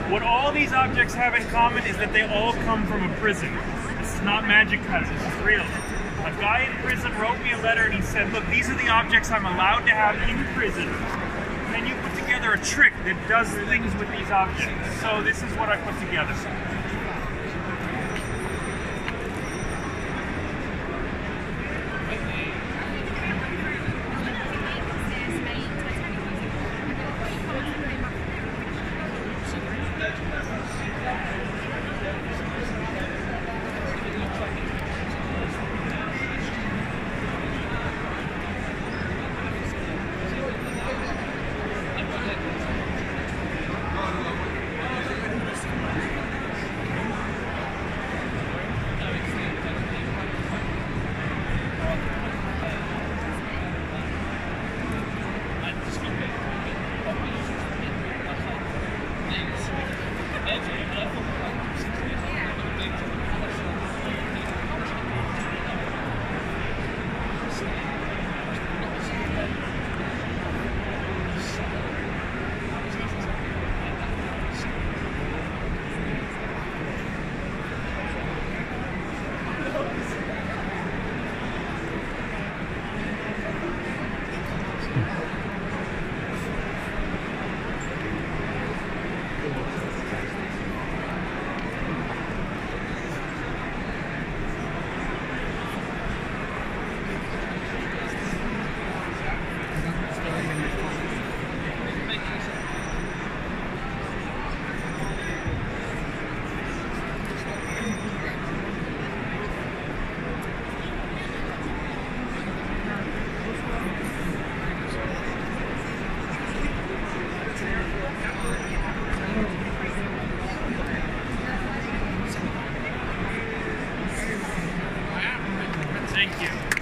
What all these objects have in common is that they all come from a prison. This is not magic cards, this is real. A guy in prison wrote me a letter and he said, look, these are the objects I'm allowed to have in prison. And then you put together a trick that does things with these objects. So this is what I put together. Thank you.